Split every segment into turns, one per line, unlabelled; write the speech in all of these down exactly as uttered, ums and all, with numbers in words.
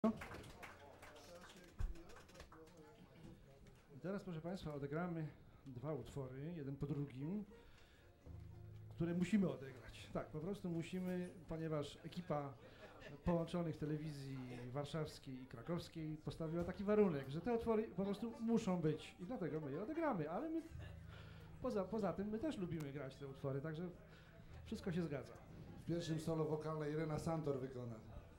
Teraz, proszę Państwa, odegramy dwa utwory, jeden po drugim, które musimy odegrać. Tak, po prostu musimy, ponieważ ekipa połączonych telewizji warszawskiej i krakowskiej postawiła taki warunek, że te utwory po prostu muszą być i dlatego my je odegramy, ale my, poza, poza tym my też lubimy grać te utwory, także wszystko się zgadza.
W pierwszym solo wokalne Irena Santor wykona.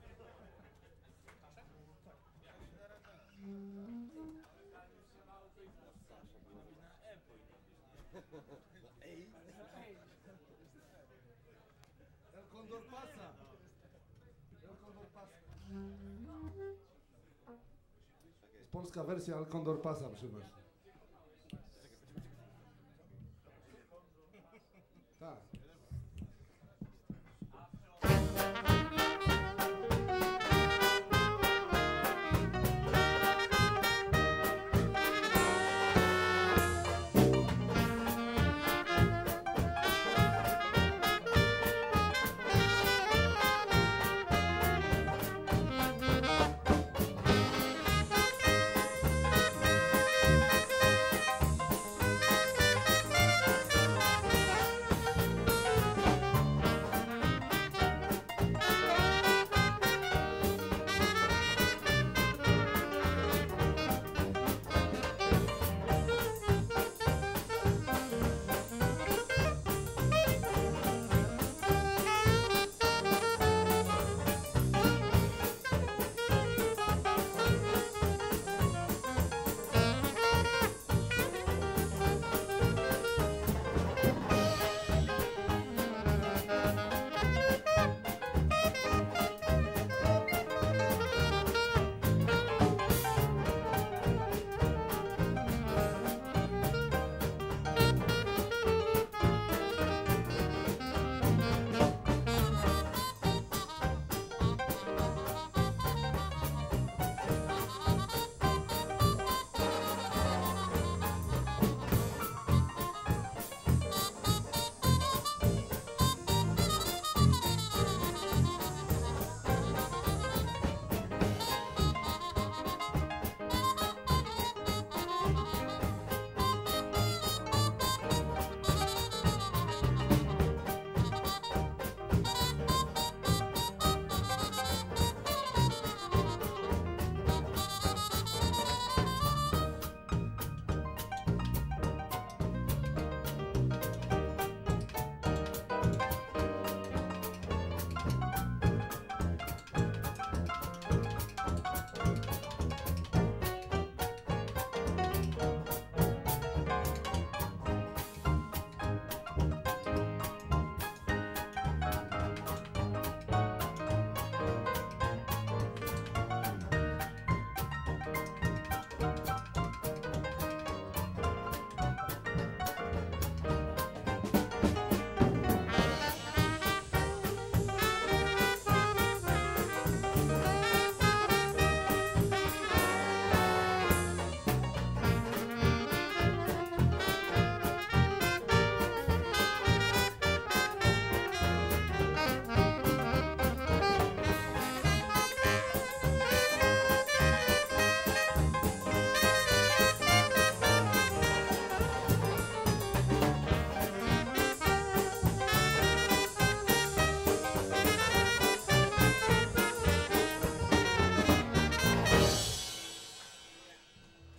El Condor pasa. El Condor pasa. Jest polska wersja El Condor pasa, proszę Państwa. Tak.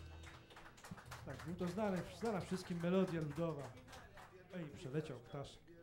Tak, no to znana, znana wszystkim melodia ludowa. Ej, przeleciał ptaszek.